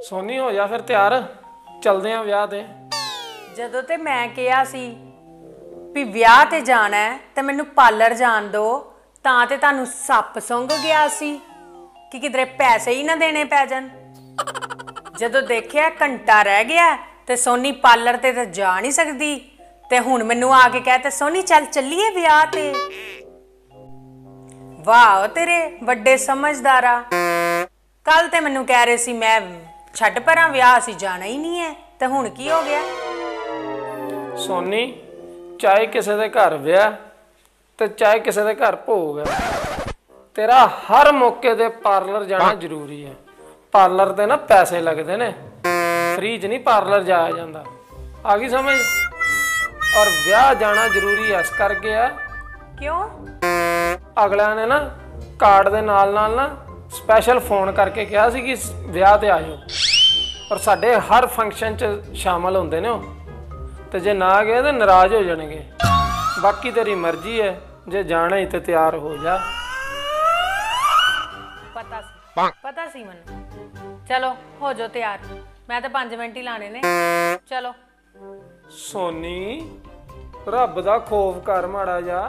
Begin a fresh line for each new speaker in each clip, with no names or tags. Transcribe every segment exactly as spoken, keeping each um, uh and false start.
सोनी हो जा फिर तैयार, चलदे हैं विआह ते।
ਜਦੋਂ ਤੇ ਮੈਂ ਕਿਹਾ ਸੀ ਵੀ ਵਿਆਹ ਤੇ ਜਾਣਾ ਹੈ ਤੇ ਮੈਨੂੰ ਪਾਰਲਰ ਜਾਣ ਦੋ, ਤਾਂ ਤੇ ਤੁਹਾਨੂੰ ਸੱਪ ਸੁੰਘ ਗਿਆ ਸੀ ਕਿ ਕਿਧਰੇ ਪੈਸੇ ਹੀ ਨਾ ਦੇਣੇ ਪੈ ਜਾਣ। ਜਦੋਂ ਦੇਖਿਆ ਘੰਟਾ ਰਹਿ ਗਿਆ ਤੇ ਸੋਨੀ ਪਾਰਲਰ ਤੇ ਤਾਂ ਜਾ ਨਹੀਂ ਸਕਦੀ, ਤੇ ਹੁਣ ਮੈਨੂੰ ਆ ਕੇ ਕਹਤੇ ਸੋਨੀ ਚੱਲ ਚੱਲੀਏ ਵਿਆਹ ਤੇ। ਵਾਹ ਤੇਰੇ ਵੱਡੇ ਸਮਝਦਾਰਾ, ਕੱਲ ਤੇ ਮੈਨੂੰ ਕਹਿ ਰਹੇ ਸੀ ਮੈਂ ਛੱਡ ਪਰਾਂ ਵਿਆਹ ਅਸੀਂ ਜਾਣਾ ਹੀ ਨਹੀਂ ਹੈ, ਤੇ ਹੁਣ ਕੀ ਹੋ ਗਿਆ?
सोनी चाहे किसी के घर विआह ते चाहे किसी के घर भोग है, तेरा हर मौके ते पार्लर जाना जरूरी है। पार्लर ते ना पैसे लगते ने, फ्री च नहीं पार्लर जाया जाता, आ गई समझ? और विआह जाना जरूरी इस करके है
क्यों?
अगलिया ने ना कार्ड दे नाल नाल ना स्पैशल फोन करके कहा सी कि विआह ते आजो, और साडे हर फंक्शन च शामिल होंदे ने। तो जे ना गए तो नाराज हो जाएंगे। बाकी तेरी मर्जी है, जे जाना ही तो तैयार हो जा।
पता सी पता सी मनु, चलो हो जाओ तैयार, मैं तो पांच मिनट ही लाने ने, चलो।
सोनी रब दा खौफ कर माड़ा जा।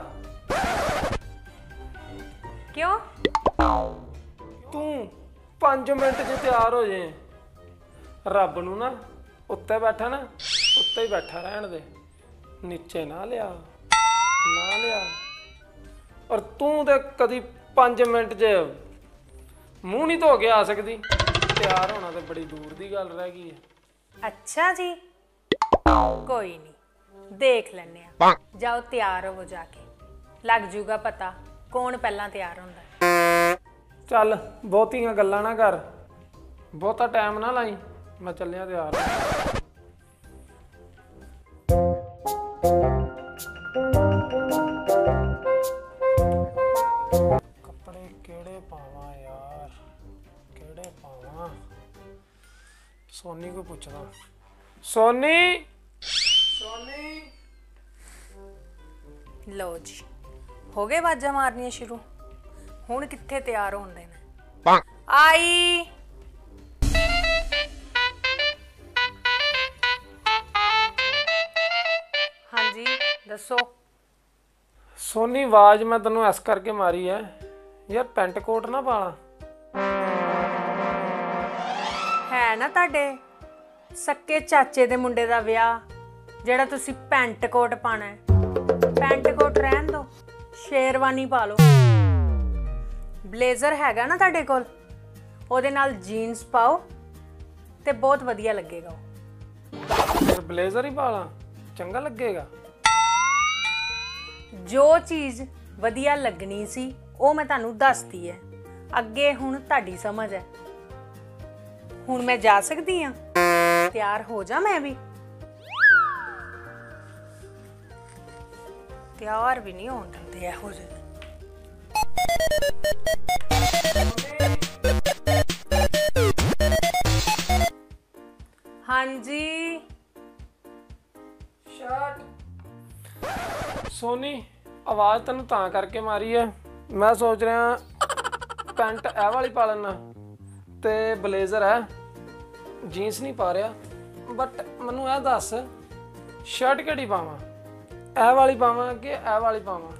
क्यों?
तू पांच मिनट च तैयार हो जाए, रब नू ना उत्ते बैठा ना उत्ते ही बैठा रहन दे, नीचे ना लिया ना लिया। और तू तो कदी पांच मिनट च मूँह नहीं धो के आ सकती, तैयार होना तो बड़ी दूर की गल रह गई है।
अच्छा जी, कोई नहीं देख लेने आ, जाओ तैयार हो जाके, लग जूगा पता कौन पहला तैयार होंदा।
चल बहुतियां गल्लां ना कर, बहुता टाइम ना लाई, मैं चलिया तैयार। कपड़े केड़े पावां यार, केड़े पावां? सोनी को पूछदा। सोनी सोनी
लो जी, हो गए आवाज़ां मारनियां शुरू, हुण कित्थे तैयार होंदे ने? आई हाँ जी दसो।
सोनी आवाज मैं तेनों इस करके मारी है यार, पेंट कोट ना पाला।
है ना तुहाडे सक्के चाचे दे मुंडे दा विआह, जेड़ा तुसी पेंट कोट पाना है, पेंट कोट रहन दो, शेरवानी पा लो। ब्लेजर हैगा ना तुहाडे कोल, ओहदे नाल जीन्स पाओ ते बहुत वधिया लगेगा।
फिर ब्लेजर ही पाला चंगा लगेगा।
जो चीज़ वधिया लगनी सी ਉਹ मैं ਤੁਹਾਨੂੰ ਦੱਸਤੀ है, ਅੱਗੇ ਹੁਣ ਤੁਹਾਡੀ समझ है। ਹੁਣ मैं जा सकती हाँ? तैयार हो जा मैं भी? तैयार भी नहीं होने दिंदे ਇਹੋ ਜਿਹੇ। हाँ जी
सोनी आवाज तेन तां करके मारी है, मैं सोच रहा पेंट ए वाली पा लेना, ते ब्लेजर है, जीन्स नहीं पा रहा, बट मैनू यह दस शर्ट केड़ी पावां, ए वाली पावां कि ए वाली पावां?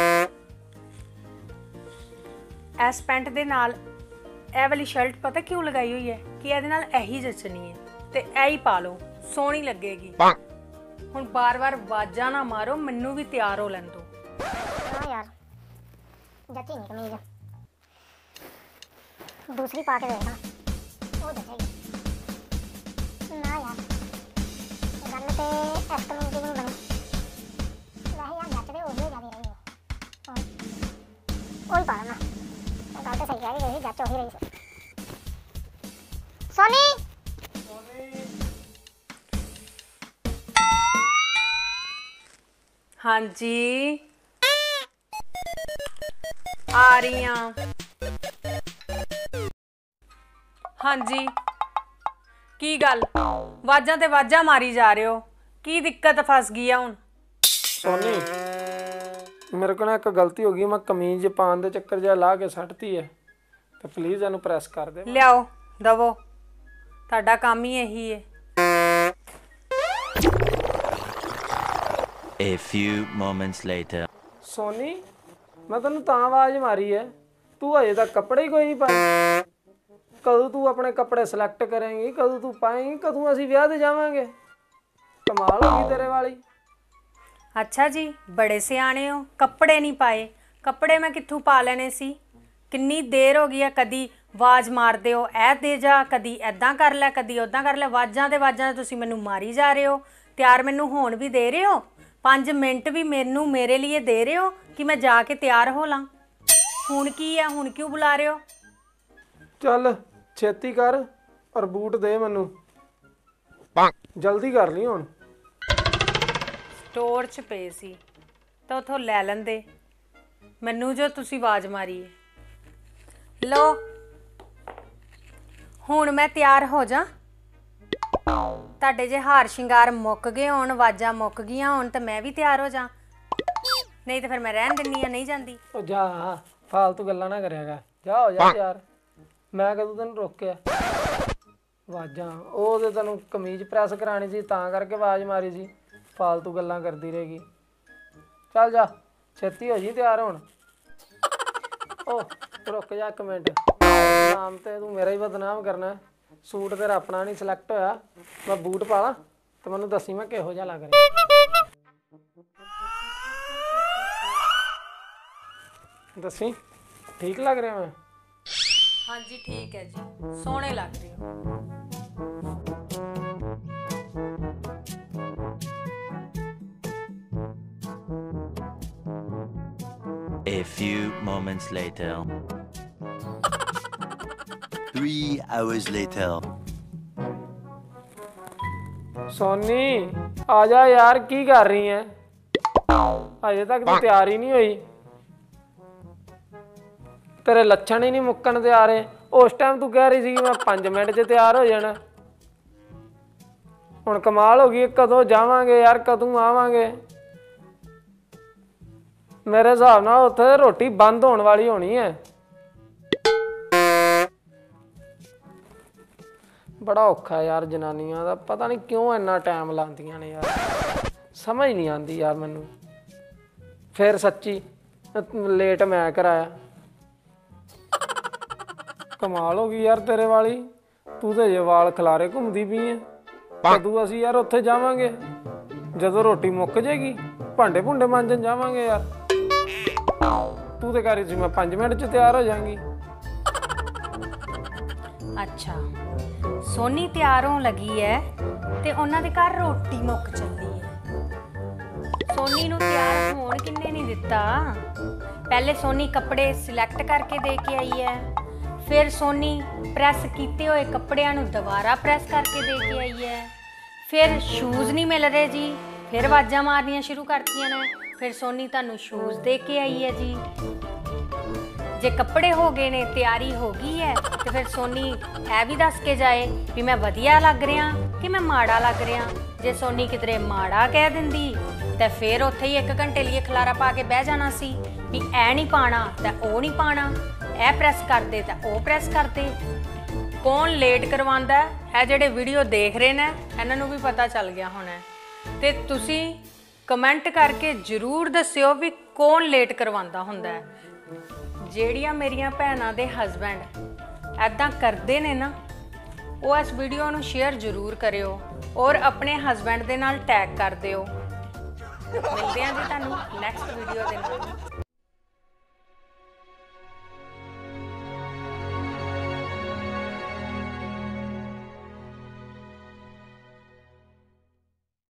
इस पेंट दे नाल ए वाली शर्ट पता क्यों लगाई हुई है कि ਇਹਦੇ ਨਾਲ ਇਹੀ ਜਚਣੀ है, ते ए ही पा लो, सोहनी लगेगी। ਹੁਣ ਬਾਰ-ਬਾਰ ਆਵਾਜ਼ਾਂ ਨਾ ਮਾਰੋ, ਮੈਨੂੰ ਵੀ ਤਿਆਰ ਹੋ ਲੈਣ ਦੋ।
हाँ यार जची नहीं कमीज, दूसरी पा के देखना वो जचेगी ना यार। गल ते इस कमीज की नहीं बनी, वैसे यार जचदे उही जाती रही हो, वही पा लेना। गल तो सही कह रही, जच उही रही। सोनी
हाँ जी आ रही हाँ। हाँ जी की गल, वाजा ते वाजा मारी जा रहे हो, की दिक्कत फस गई है हुण?
सोनी मेरे को ना एक गलती हो गई, मैं कमीज पान दे चक्कर जा ला के सटती है, तो प्लीज इनू प्रेस कर दे।
लियाओ दवो, ਤੁਹਾਡਾ ਕੰਮ ਹੀ ਇਹੀ ਹੈ।
A few moments later.
Soni ਮੈਂ ਤੈਨੂੰ ਤਾਂ ਆਵਾਜ਼ ਮਾਰੀ ਹੈ, ਤੂੰ ਅਜੇ ਤੱਕ ਕੱਪੜੇ ਹੀ ਕੋਈ ਨਹੀਂ ਪਾਏ। ਕਦੋਂ ਤੂੰ ਆਪਣੇ ਕੱਪੜੇ ਸਿਲੈਕਟ ਕਰੇਂਗੀ, ਕਦੋਂ ਤੂੰ ਪਾਏਂਗੀ, ਕਦੋਂ ਅਸੀਂ ਵਿਆਹ ਤੇ ਜਾਵਾਂਗੇ? ਕਮਾਲ ਹੋ ਗਈ ਤੇਰੇ ਵਾਲੀ।
ਅੱਛਾ ਜੀ, ਬੜੇ ਸਿਆਣੇ ਹੋ। ਕੱਪੜੇ ਨਹੀਂ ਪਾਏ? ਕੱਪੜੇ ਮੈਂ ਕਿੱਥੋਂ ਪਾ ਲੈਣੇ ਸੀ? ਕਿੰਨੀ ਦੇਰ ਹੋ ਗਈ ਆ, ਕਦੀ ਆਵਾਜ਼ ਮਾਰਦੇ ਹੋ ਇਹ ਦੇ ਜਾ, ਕਦੀ ਐਦਾਂ ਕਰ ਲੈ, ਕਦੀ ਉੱਦਾਂ ਕਰ ਲੈ। ਆਵਾਜ਼ਾਂ ਤੇ ਆਵਾਜ਼ਾਂ ਤੁਸੀਂ ਮੈਨੂੰ ਮਾਰੀ ਜਾ ਰਹੇ ਹੋ। ਤਿਆਰ ਮੈਨੂੰ ਹੋਣ ਵੀ ਦੇ ਰਹੇ ਹੋ, ਪੰਜ ਮਿੰਟ ਵੀ ਮੈਨੂੰ ਮੇਰੇ ਲਈ ਦੇ ਰਹੇ ਹੋ ਕਿ ਮੈਂ ਜਾ ਕੇ ਤਿਆਰ ਹੋ ਲਾਂ। ਹੁਣ ਕੀ ਆ, ਹੁਣ ਕਿਉਂ ਬੁਲਾ ਰਹੇ ਹੋ?
ਚੱਲ ਛੇਤੀ ਕਰ ਔਰ ਬੂਟ ਦੇ ਮੈਨੂੰ, ਜਲਦੀ ਕਰ ਲਈ ਹੁਣ।
ਸਟੋਰ 'ਚ ਪਏ ਸੀ ਤਾਂ ਉਥੋਂ ਲੈ ਲੈਂਦੇ, ਮੈਨੂੰ ਜੋ ਤੁਸੀਂ ਆਵਾਜ਼ ਮਾਰੀ ਹੈ। ਲਓ ਹੁਣ ਮੈਂ ਤਿਆਰ ਹੋ ਜਾ। ਤੁਹਾਡੇ ਜੇ ਹਾਰ ਸ਼ਿੰਗਾਰ ਮੁੱਕ ਗਏ ਹੋਣ, ਆਵਾਜ਼ਾਂ ਮੁੱਕ ਗਈਆਂ ਹੋਣ ਤਾਂ ਮੈਂ ਵੀ ਤਿਆਰ ਹੋ ਜਾ, ਨਹੀਂ ਤਾਂ ਫਿਰ ਮੈਂ ਰਹਿਣ ਦਿੰਨੀ ਆ, ਨਹੀਂ ਜਾਂਦੀ।
ਉਹ ਜਾ, ਫਾਲਤੂ ਗੱਲਾਂ ਨਾ ਕਰਿਆਗਾ, ਜਾ ਹੋ ਜਾ ਤਿਆਰ। ਮੈਂ ਕਦੋਂ ਤੈਨੂੰ ਰੋਕਿਆ? ਆਵਾਜ਼ਾਂ ਉਹ ਤੇ ਤੈਨੂੰ ਕਮੀਜ਼ ਪ੍ਰੈਸ ਕਰਾਣੀ ਸੀ ਤਾਂ ਕਰਕੇ ਆਵਾਜ਼ ਮਾਰੀ ਸੀ, ਫਾਲਤੂ ਗੱਲਾਂ ਕਰਦੀ ਰਹੇਗੀ। ਚੱਲ ਜਾ ਛੇਤੀ ਹੋ ਜੀ ਤਿਆਰ ਹੁਣ। ਉਹ ਰੁਕ ਜਾ ਇੱਕ ਮਿੰਟ, ਨਾਮ ਤੇ ਤੂੰ ਮੇਰਾ ਹੀ ਬਦਨਾਮ ਕਰਨਾ। ਸੂਟ ਤੇਰਾ ਆਪਣਾ ਨਹੀਂ ਸਿਲੈਕਟ ਹੋਇਆ, ਮੈਂ ਬੂਟ ਪਾ ਲਾਂ ਤੇ ਮੈਨੂੰ ਦੱਸੀ ਮੈਂ ਕਿਹੋ ਜਿਹਾ ਲੱਗ ਰਿਹਾ। ਦੱਸੀ ਠੀਕ ਲੱਗ ਰਿਹਾ ਮੈਂ?
ਹਾਂਜੀ ਠੀਕ ਹੈ ਜੀ, ਸੋਹਣੇ ਲੱਗ ਰਹੇ ਹੋ।
A few moments later. Three hours later.
Soni ਆ ਜਾ ਯਾਰ, ਕੀ ਕਰ ਰਹੀ ਹੈ? ਅਜੇ ਤੱਕ ਤੂੰ ਤਿਆਰ ਹੀ ਨਹੀਂ ਹੋਈ, ਤੇਰੇ ਲੱਛਣ ਹੀ ਨਹੀਂ ਮੁੱਕਣ ਤੇ ਆ ਰਹੇ। ਉਸ ਟਾਈਮ ਤੂੰ ਕਹਿ ਰਹੀ ਸੀ ਕਿ ਮੈਂ ਪੰਜ ਮਿੰਟ 'ਚ ਤਿਆਰ ਹੋ ਜਾਣਾ। ਹੁਣ ਕਮਾਲ ਹੋ ਗਈ, ਕਦੋਂ ਜਾਵਾਂਗੇ ਯਾਰ, ਕਦੋਂ ਆਵਾਂਗੇ? ਮੇਰੇ ਹਿਸਾਬ ਨਾਲ ਉੱਥੇ ਰੋਟੀ ਬੰਦ ਹੋਣ ਵਾਲੀ ਹੋਣੀ ਹੈ। ਬੜਾ ਔਖਾ ਯਾਰ ਜਨਾਨੀਆਂ ਦਾ, ਪਤਾ ਨਹੀਂ ਕਿਉਂ ਇੰਨਾ ਟਾਈਮ ਲਾਉਂਦੀਆਂ ਨੇ ਯਾਰ, ਸਮਝ ਨਹੀਂ ਆਉਂਦੀ ਯਾਰ ਮੈਨੂੰ। ਫਿਰ ਸੱਚੀ ਲੇਟ ਮੈਂ ਕਰਾਇਆ। ਕਮਾਲ ਹੋ ਗਈ ਯਾਰ ਤੇਰੇ ਵਾਲੀ, ਤੂੰ ਤੇ ਜੇ ਵਾਲ ਖਲਾਰੇ ਘੁੰਮਦੀ ਪਈ ਹੈ। ਕਦੋਂ ਅਸੀਂ ਯਾਰ ਉੱਥੇ ਜਾਵਾਂਗੇ? ਜਦੋਂ ਰੋਟੀ ਮੁੱਕ ਜੇਗੀ, ਭਾਂਡੇ ਭੁੰਡੇ ਮਾਂਜਣ ਜਾਵਾਂਗੇ ਯਾਰ। ਤੂੰ ਤੇ ਕਹਿ ਰਹੀ ਸੀ ਮੈਂ ਪੰਜ ਮਿੰਟ 'ਚ ਤਿਆਰ ਹੋ ਜਾਵਾਂਗੀ।
ਅੱਛਾ, ਸੋਨੀ ਤਿਆਰ ਹੋਣ ਲੱਗੀ ਹੈ ਤੇ ਉਹਨਾਂ ਦੇ ਘਰ ਰੋਟੀ ਮੁੱਕ ਚੱਲੀ ਹੈ। ਸੋਨੀ ਨੂੰ ਤਿਆਰ ਹੋਣ ਕਿੰਨੇ ਨਹੀਂ ਦਿੱਤਾ? ਪਹਿਲੇ ਸੋਨੀ ਕੱਪੜੇ ਸਿਲੈਕਟ ਕਰਕੇ ਦੇ ਕੇ ਆਈ ਹੈ, ਫਿਰ ਸੋਨੀ ਪ੍ਰੈਸ ਕੀਤੇ ਹੋਏ ਕੱਪੜਿਆਂ ਨੂੰ ਦੁਬਾਰਾ ਪ੍ਰੈਸ ਕਰਕੇ ਦੇ ਕੇ ਆਈ ਹੈ, ਫਿਰ ਸ਼ੂਜ਼ ਨਹੀਂ ਮਿਲ ਰਹੇ ਜੀ, ਫਿਰ ਆਵਾਜ਼ਾਂ ਮਾਰਨੀਆਂ ਸ਼ੁਰੂ ਕਰਤੀਆਂ ਨੇ, ਫਿਰ ਸੋਨੀ ਤੁਹਾਨੂੰ ਸ਼ੂਜ਼ ਦੇ ਕੇ ਆਈ ਹੈ ਜੀ। ਜੇ ਕੱਪੜੇ ਹੋ ਗਏ ਨੇ, ਤਿਆਰੀ ਹੋ ਗਈ ਹੈ, ਤੇ ਫਿਰ ਸੋਨੀ ਇਹ ਵੀ ਦੱਸ ਕੇ ਜਾਏ ਵੀ ਮੈਂ ਵਧੀਆ ਲੱਗ ਰਿਹਾ ਕਿ ਮੈਂ ਮਾੜਾ ਲੱਗ ਰਿਹਾ। ਜੇ ਸੋਨੀ ਕਿਧਰੇ ਮਾੜਾ ਕਹਿ ਦਿੰਦੀ ਤੇ ਫਿਰ ਉੱਥੇ ਹੀ ਇੱਕ ਘੰਟੇ ਲਈ ਖਲਾਰਾ ਪਾ ਕੇ ਬਹਿ ਜਾਣਾ ਸੀ ਵੀ ਇਹ ਨਹੀਂ ਪਾਣਾ ਤਾਂ ਉਹ ਨਹੀਂ ਪਾਣਾ, ਇਹ ਪ੍ਰੈਸ ਕਰਦੇ ਤਾਂ ਉਹ ਪ੍ਰੈਸ ਕਰਦੇ। ਕੌਣ ਲੇਟ ਕਰਵਾਉਂਦਾ? ਇਹ ਜਿਹੜੇ ਵੀਡੀਓ ਦੇਖ ਰਹੇ ਨੇ ਇਹਨਾਂ ਨੂੰ ਵੀ ਪਤਾ ਚੱਲ ਗਿਆ ਹੋਣਾ, ਤੇ ਤੁਸੀਂ ਕਮੈਂਟ ਕਰਕੇ ਜ਼ਰੂਰ ਦੱਸਿਓ ਵੀ ਕੌਣ ਲੇਟ ਕਰਵਾਉਂਦਾ ਹੁੰਦਾ ਹੈ। ਜਿਹੜੀਆਂ ਮੇਰੀਆਂ ਭੈਣਾਂ ਦੇ ਹਸਬੈਂਡ ਐਦਾਂ ਕਰਦੇ ਨੇ ਨਾ, ਉਹ ਇਸ ਵੀਡੀਓ ਨੂੰ ਸ਼ੇਅਰ ਜ਼ਰੂਰ ਕਰਿਓ ਔਰ ਆਪਣੇ ਹਸਬੈਂਡ ਦੇ ਨਾਲ ਟੈਗ ਕਰ ਦਿਓ। ਮਿਲਦੇ ਹਾਂ ਜੀ ਤੁਹਾਨੂੰ ਨੈਕਸਟ ਵੀਡੀਓ ਦੇ ਨਾਲ।